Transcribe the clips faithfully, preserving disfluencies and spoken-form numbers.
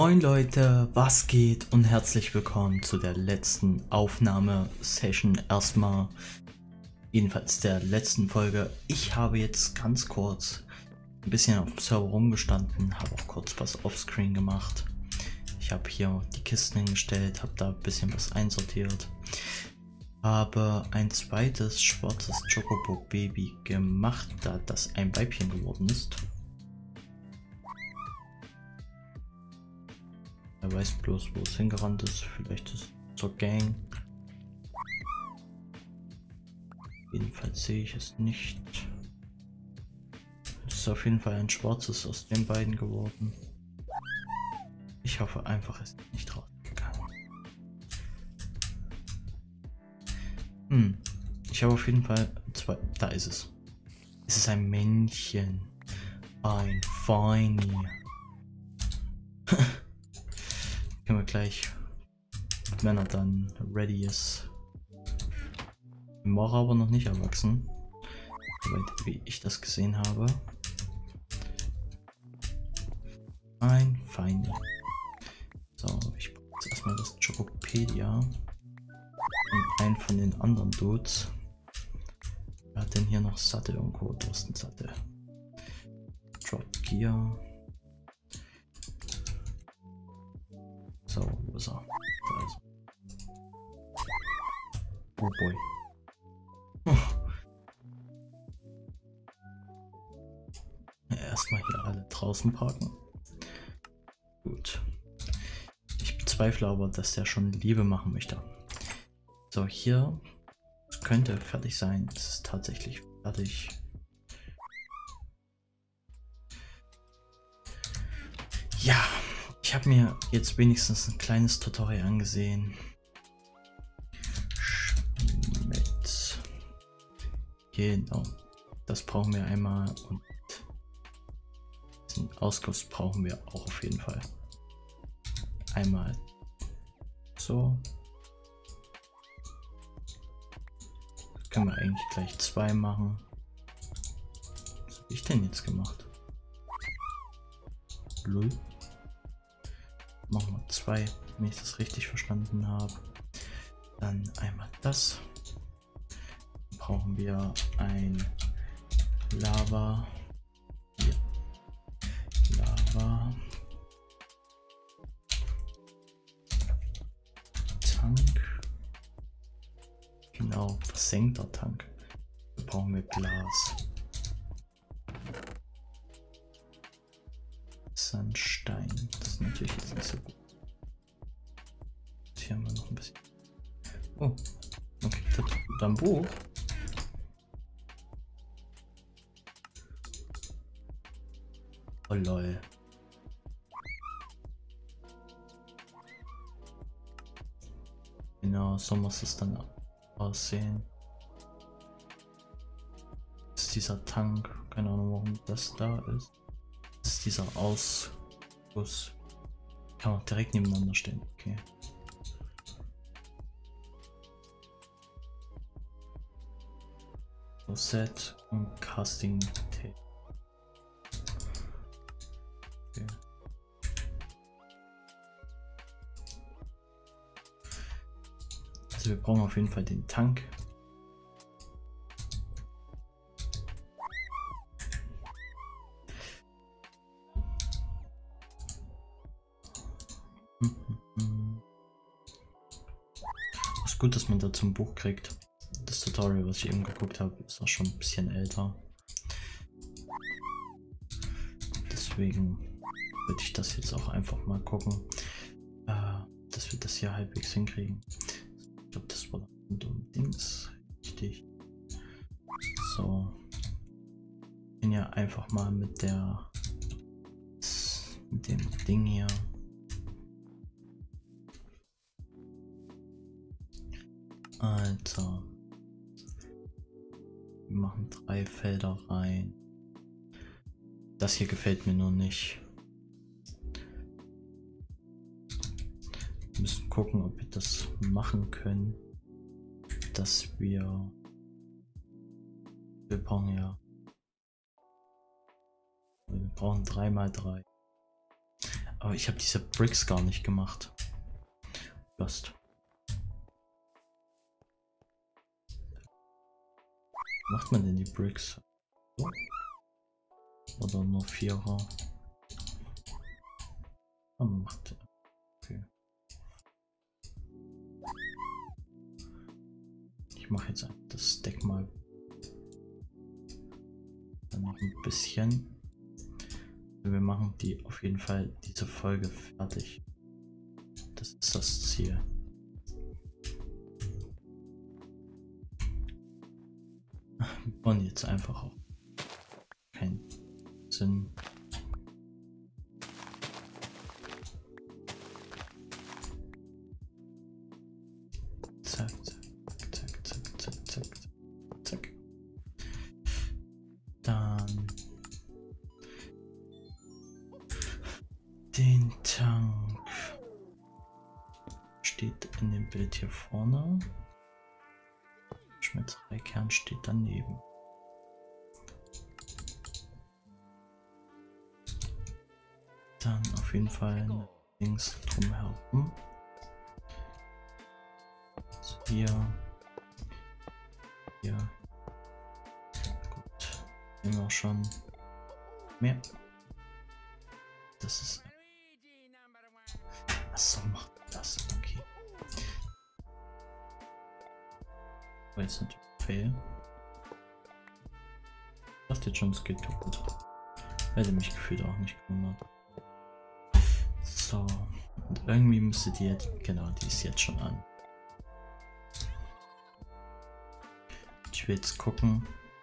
Moin Leute, was geht und herzlich willkommen zu der letzten Aufnahmesession erstmal, jedenfalls der letzten Folge. Ich habe jetzt ganz kurz ein bisschen auf dem Server rumgestanden, habe auch kurz was offscreen gemacht. Ich habe hier die Kisten hingestellt, habe da ein bisschen was einsortiert, habe ein zweites schwarzes Chocobo Baby gemacht, da das ein Weibchen geworden ist. Er weiß bloß, wo es hingerannt ist. Vielleicht ist es zur Gang. Jedenfalls sehe ich es nicht. Es ist auf jeden Fall ein schwarzes aus den beiden geworden. Ich hoffe einfach, es ist nicht rausgegangen. Hm. Ich habe auf jeden Fall zwei. Da ist es. Es ist ein Männchen. Ein Feini. Können wir gleich, wenn er dann ready ist. War aber noch nicht erwachsen, soweit wie ich das gesehen habe. Ein Feini. So, ich brauche jetzt erstmal das Chocopedia und einen von den anderen Dudes. Wer hat denn hier noch Sattel irgendwo? Du hast einen Sattel. Drop Gear. So, wo ist er? Da ist er. Oh boy. Ja, erstmal hier alle draußen parken. Gut. Ich bezweifle aber, dass der schon Liebe machen möchte. So, hier. Es könnte fertig sein. Es ist tatsächlich fertig. Ja. Ich habe mir jetzt wenigstens ein kleines Tutorial angesehen. Schmidt. Genau. Das brauchen wir einmal und den Ausguss brauchen wir auch auf jeden Fall. Einmal so. Das können wir eigentlich gleich zwei machen. Was habe ich denn jetzt gemacht? Lul. Machen wir zwei, wenn ich das richtig verstanden habe. Dann einmal das. Dann brauchen wir ein Lava. Hier. Lava. Tank. Genau, versenkter Tank. Da brauchen wir Glas. Sandstein. Das ist natürlich jetzt nicht so gut. Hier haben wir noch ein bisschen. Oh, okay, das ist ein Buch. Oh lol. Genau, so muss es dann aussehen. Das ist dieser Tank. Keine Ahnung, warum das da ist. Das ist dieser Ausguss. Kann man direkt nebeneinander stehen. Okay. So, Set und Casting Tape. Okay. Also wir brauchen auf jeden Fall den Tank. Ist gut, dass man dazu ein Buch kriegt. Das Tutorial, was ich eben geguckt habe, ist auch schon ein bisschen älter. Deswegen würde ich das jetzt auch einfach mal gucken, äh, dass wir das hier halbwegs hinkriegen. Ich glaube, das war ein dummes Dings. Richtig. So. Ich bin ja einfach mal mit der mit dem Ding hier. Alter. Wir machen drei Felder rein. Das hier gefällt mir nur nicht. Wir müssen gucken, ob wir das machen können. Dass wir... Wir brauchen ja... Wir brauchen drei mal drei. Aber ich habe diese Bricks gar nicht gemacht. Lost. Macht man denn die Bricks? Oder nur Vierer? Oh, macht. Okay. Ich mache jetzt das Stack mal. Dann noch ein bisschen. Wir machen die auf jeden Fall diese Folge fertig. Das ist das Ziel. Wir bauen jetzt einfach auch keinen Sinn. Zack, zack, zack, zack, zack, zack, zack. Dann den Tank steht in dem Bild hier vorne. Schmelzereikern steht daneben. Dann auf jeden Fall links drumherum. So hier. Hier. Gut. Nehmen wir schon mehr. Das ist. Achso, macht das. Okay. Aber jetzt natürlich Fail. Ich dachte jetzt schon, es geht gut. Hätte mich gefühlt auch nicht gewundert. So. Und irgendwie müsste die jetzt. Genau, die ist jetzt schon an. Ich will jetzt gucken,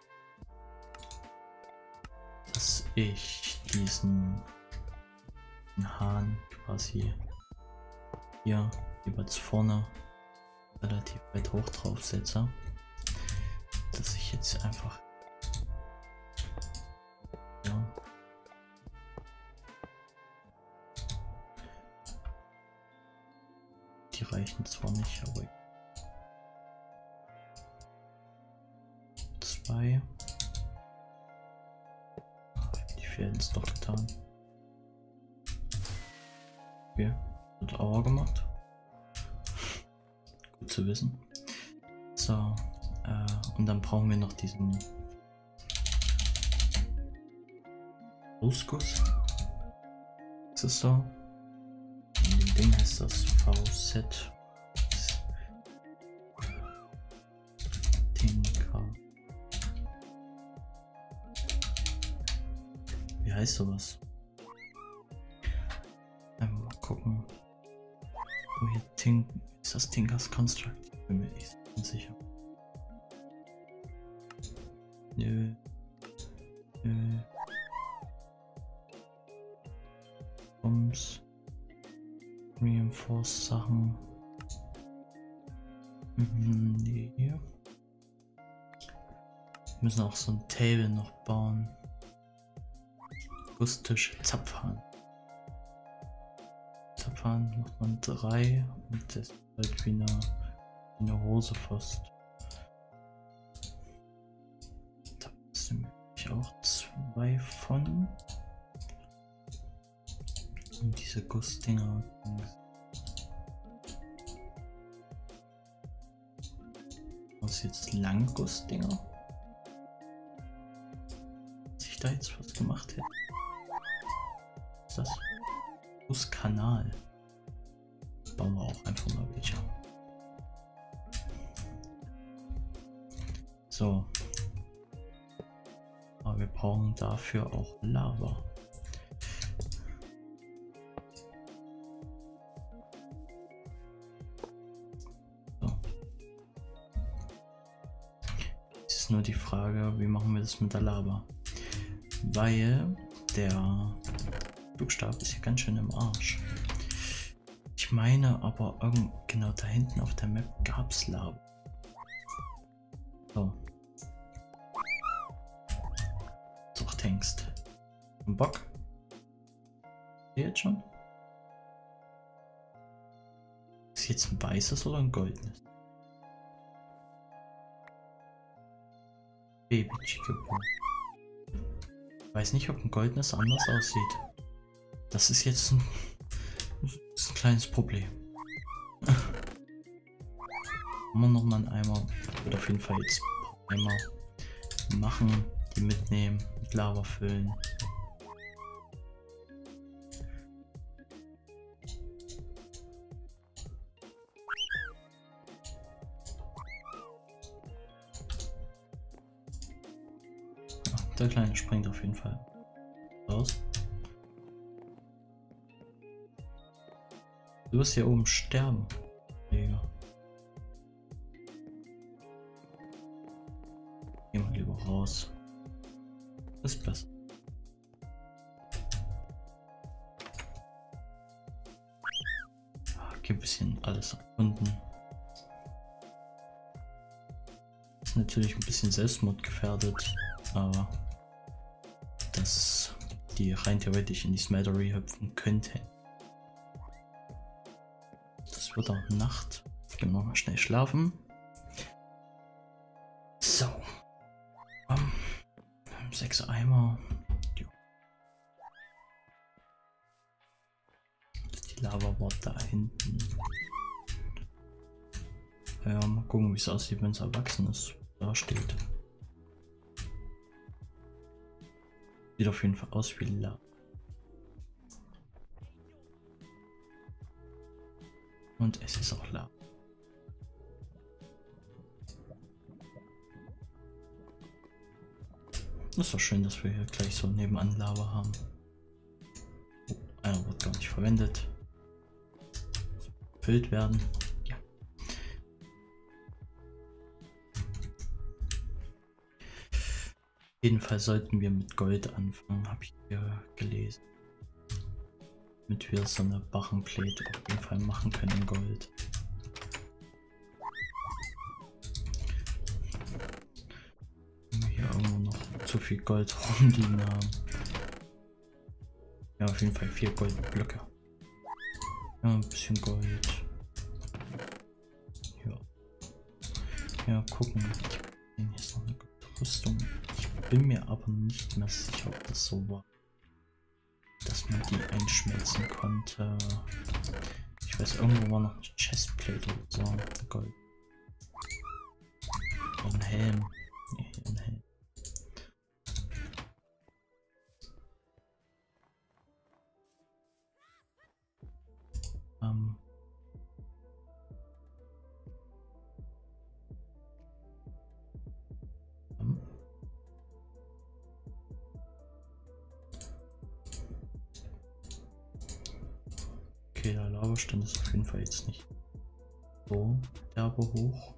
dass ich diesen Hahn quasi hier jeweils vorne relativ weit hoch drauf setze, dass ich jetzt einfach ja, die reichen zwar nicht, aber zwei, die fehlen es doch getan. Okay, wird auch gemacht. Gut zu wissen. So, äh, und dann brauchen wir noch diesen Ausguss. Ist es so? In dem Ding heißt das V Z. Wie heißt sowas? Einmal mal gucken. Wo hier Tink ist das Tinkers Construct? Bin mir nicht sicher. Nö. Nö. Bums. Reinforced Sachen. Mhm, nee, hier. Wir müssen auch so ein Table noch bauen. Gusstisch, Zapfhahn. Zapfhahn macht man drei und das ist halt wie eine, wie eine Hose fast. Da sind nämlich auch zwei von. Und diese Gussdinger. Was jetzt Langgussdinger? Dass ich da jetzt was gemacht hätte. Was ist das? Gusskanal. Bauen wir auch einfach mal welche. So. Aber wir brauchen dafür auch Lava. So. Jetzt ist nur die Frage, wie machen wir das mit der Lava? Weil der Buchstabe ist ja ganz schön im Arsch. Ich meine aber irgend genau da hinten auf der Map gab es Lava. So. Zuchthengst. Ein Bock? Jetzt schon? Ist jetzt ein weißes oder ein goldenes? Baby Chickaboo. Ich weiß nicht, ob ein goldenes anders aussieht. Das ist jetzt ein ist ein kleines Problem. Haben wir noch mal einen Eimer? Ich würde auf jeden Fall jetzt ein paar Eimer machen, die mitnehmen, mit Lava füllen. Ja, der Kleine springt auf jeden Fall raus. Du wirst hier oben sterben, Digga. Geh mal lieber raus. Das ist besser. Okay, ein bisschen alles erkunden. Ist natürlich ein bisschen selbstmordgefährdet, aber dass die rein theoretisch in die Smeltery hüpfen könnte. Das wird auch Nacht. Gehen wir mal schnell schlafen. So. Um, sechs Eimer. Jo. Die Lava war da hinten. Ja, mal gucken, wie es aussieht, wenn es erwachsen ist. Da steht. Sieht auf jeden Fall aus wie Lava. Und es ist auch Lava. Das ist doch schön, dass wir hier gleich so nebenan Lava haben. Oh, einer wird gar nicht verwendet. Gefüllt werden. Ja. Jedenfalls sollten wir mit Gold anfangen, habe ich hier gelesen. Damit wir so eine Barrenplate auf jeden Fall machen können in Gold. Wenn wir hier irgendwo noch zu viel Gold rumliegen haben. Ja, auf jeden Fall vier Goldblöcke. Ja, ein bisschen Gold. Ja. Ja, gucken. Hier ist noch eine gute Rüstung. Ich bin mir aber nicht mehr sicher, ob das so war, dass man die einschmelzen konnte. Ich weiß, irgendwo war noch eine Chestplate oder so. Gold. Und ein Helm. Nee, hier ein Helm. Ähm. Ähm. Okay, der Lavastand ist auf jeden Fall jetzt nicht so derbe hoch.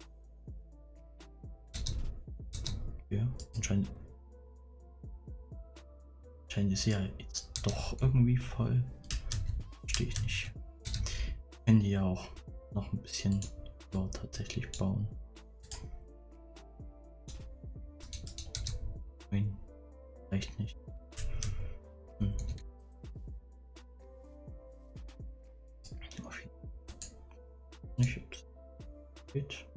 Ja, anscheinend, anscheinend ist sie ja jetzt doch irgendwie voll. Verstehe ich nicht. Können die ja auch noch ein bisschen ja, tatsächlich bauen. Nein, vielleicht nicht. Hm. Nicht, ob es geht.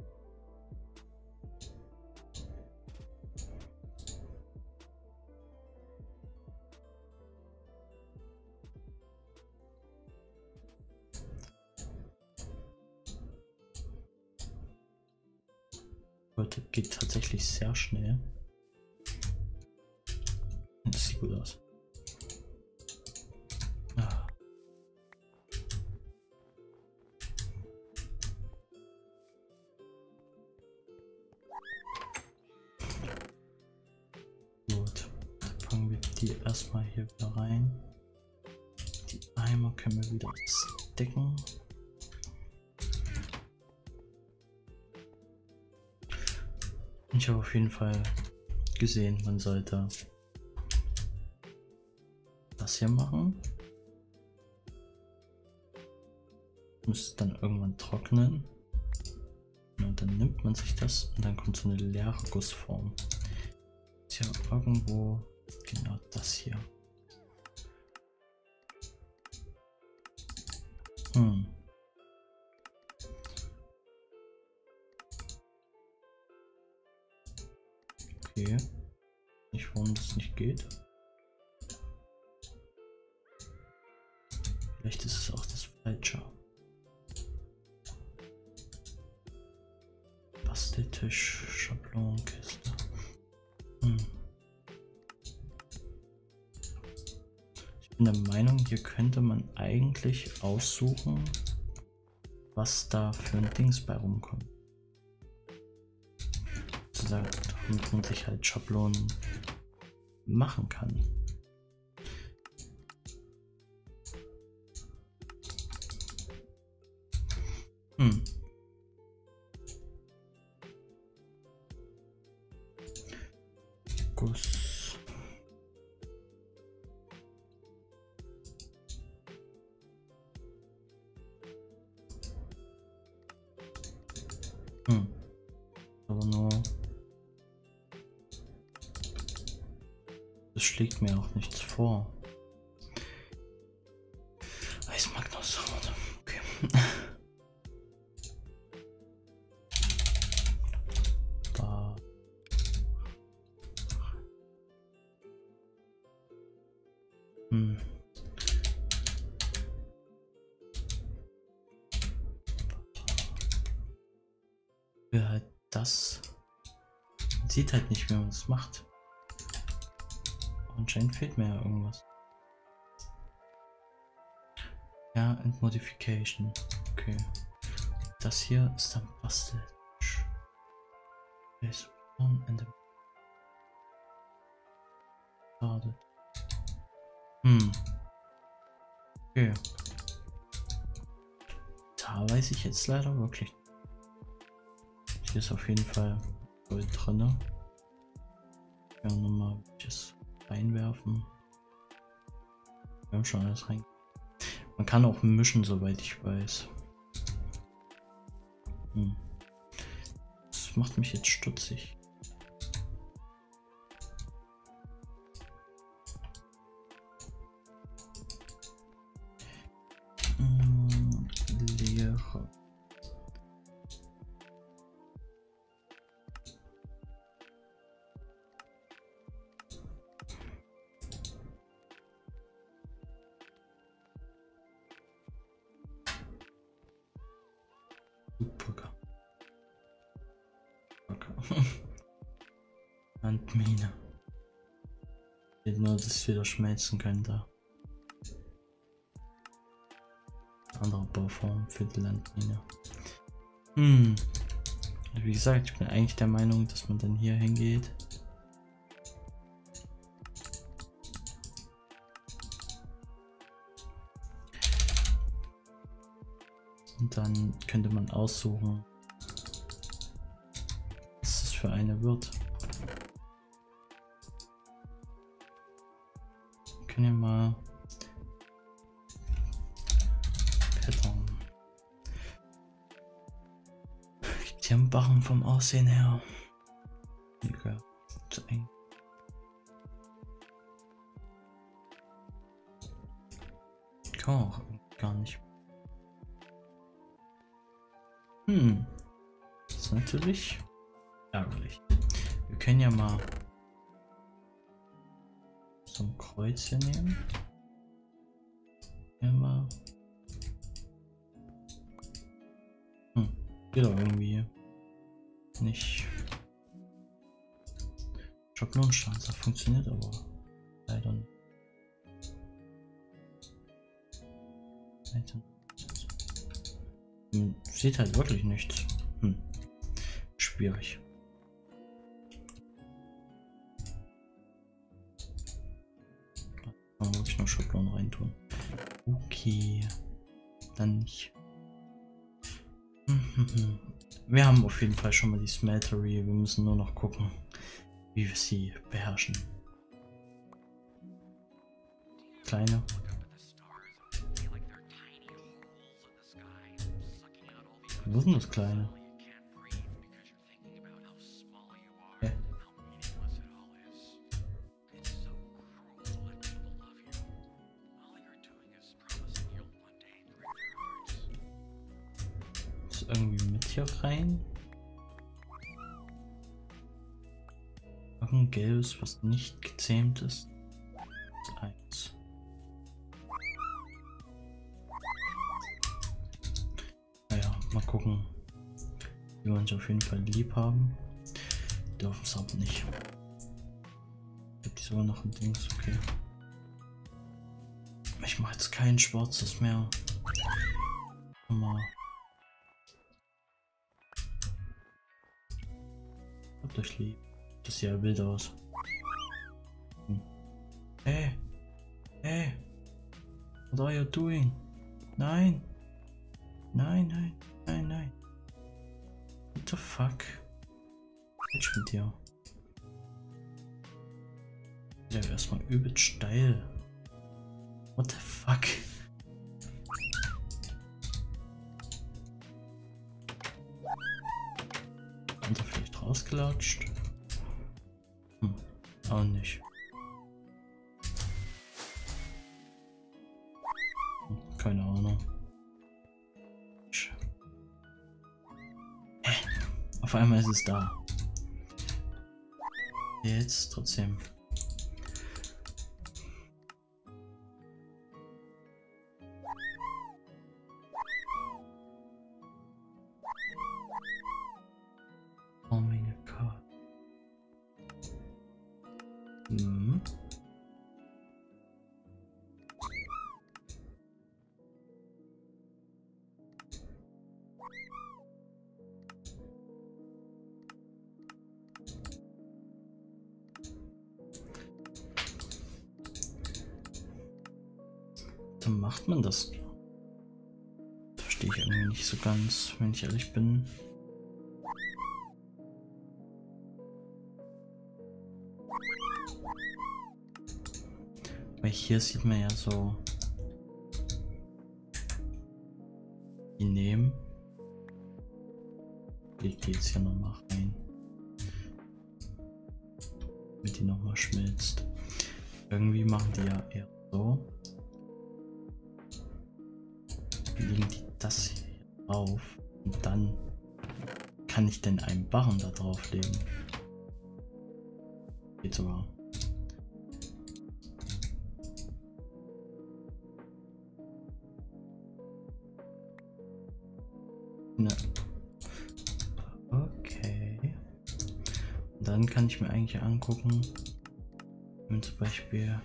Heute geht tatsächlich sehr schnell. Das sieht gut aus. Ah. Gut, dann fangen wir die erstmal hier wieder rein. Die Eimer können wir wieder decken. Ich habe auf jeden Fall gesehen, man sollte das hier machen. Muss dann irgendwann trocknen. Und dann nimmt man sich das und dann kommt so eine leere Gussform. Ist ja irgendwo genau das hier. Hm. Okay. Nicht, warum das nicht geht. Vielleicht ist es auch das Falscher. Basteltisch, Schablonenkiste. Hm. Ich bin der Meinung, hier könnte man eigentlich aussuchen, was da für ein Dings bei rumkommt. Damit man sich halt Schablonen machen kann. Hm. Guss. Hm. Aber nur. Das schlägt mir auch nichts vor. Eismagnus. Okay. Da. Hm. Wer halt das man sieht halt nicht, wie man es macht. Anscheinend fehlt mir ja irgendwas. Ja, and Modification. Okay. Das hier ist dann Bastel. Schade. Hm. Okay. Da weiß ich jetzt leider wirklich. Hier ist auf jeden Fall Gold drin. Ja, nochmal welches reinwerfen. Wir haben schon alles rein. Man kann auch mischen, soweit ich weiß. Hm. Das macht mich jetzt stutzig. Hm, Leere. Super. Landmine. Nur, dass es wieder schmelzen könnte. Andere Bauform für die Landmine. Hm. Wie gesagt, ich bin eigentlich der Meinung, dass man dann hier hingeht. Und dann könnte man aussuchen, was das für eine wird. Wir können ja mal Pattern. Die haben Barren vom Aussehen her. Okay. Zu eng. Kann man auch gar nicht. Hm. Das ist natürlich ärgerlich. Wir können ja mal so ein Kreuz hier nehmen. Immer. Hm. Geht doch irgendwie nicht. Schablonenstanzer funktioniert aber leider nicht. Man sieht halt wirklich nichts. Hm. Schwierig. Kann man wirklich noch Schablonen reintun. Okay. Dann nicht. Wir haben auf jeden Fall schon mal die Smeltery. Wir müssen nur noch gucken, wie wir sie beherrschen. Kleine. Wo ist denn das Kleine? Okay. Ist irgendwie mit hier rein? Ein gelbes, was nicht gezähmt ist. Das ist eins. gucken. Die wollen sich auf jeden Fall lieb haben. Dürfen es aber nicht. Gibt es sogar noch ein Ding, okay. Ich mache jetzt kein schwarzes mehr. Mal. Habt euch lieb. Das sieht ja wild aus. Hm. Hey! Hey! What are you doing? Nein! Nein, nein, nein, nein. What the fuck? Falsch mit dir. Der wäre erstmal übel steil. What the fuck? Kommt er vielleicht rausgelatscht? Hm, auch nicht. Hm, keine Ahnung. Hä? Auf einmal ist es da. Jetzt trotzdem. Oh mein Gott. Hm. Dann macht man das. Das verstehe ich irgendwie nicht so ganz, wenn ich ehrlich bin. Weil hier sieht man ja so, die nehmen, legt die jetzt hier nochmal rein, damit die nochmal schmilzt. Irgendwie machen die ja eher so, legen die das hier drauf und dann kann ich denn einen Barren da drauf legen. Geht sogar. Ne. Okay. Und dann kann ich mir eigentlich angucken, wenn zum Beispiel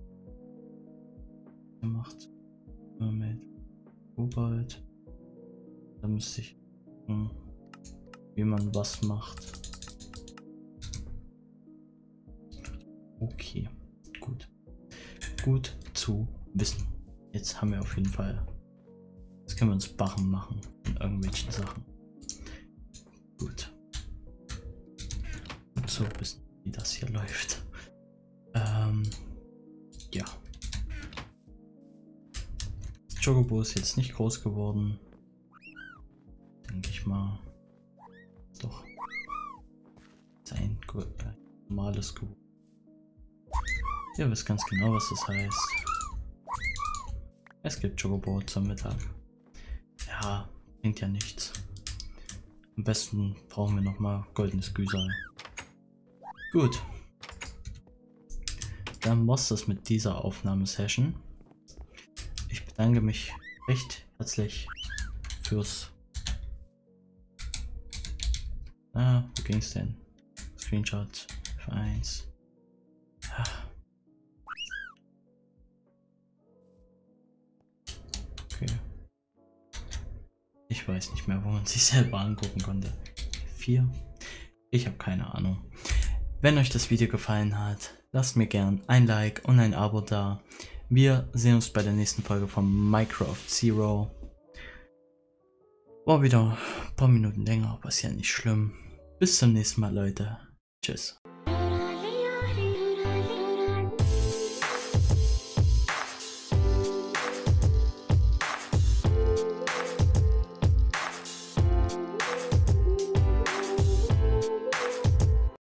er macht mit Kobalt, dann müsste ich gucken, wie man was macht. Okay, gut. Gut zu wissen. Jetzt haben wir auf jeden Fall. Jetzt können wir uns Barren machen in irgendwelchen Sachen. Gut. Gut zu wissen, wie das hier läuft. Ähm, ja. Das Chocobo ist jetzt nicht groß geworden. Denke ich mal. Doch. Sein normales Gebot. Ihr wisst ganz genau, was das heißt. Es gibt Chocobo zum Mittag. Ja, bringt ja nichts. Am besten brauchen wir noch mal goldenes Güsal. Gut. Dann war's das mit dieser Aufnahmesession. Ich bedanke mich recht herzlich fürs... Ah, wo ging's denn? Screenshot für eins. Ah. Okay. Ich weiß nicht mehr, wo man sich selber angucken konnte. vier. Ich habe keine Ahnung. Wenn euch das Video gefallen hat, lasst mir gern ein Like und ein Abo da. Wir sehen uns bei der nächsten Folge von Minecraft Zero. War wieder ein paar Minuten länger, aber ist ja nicht schlimm. Bis zum nächsten Mal, Leute. Tschüss.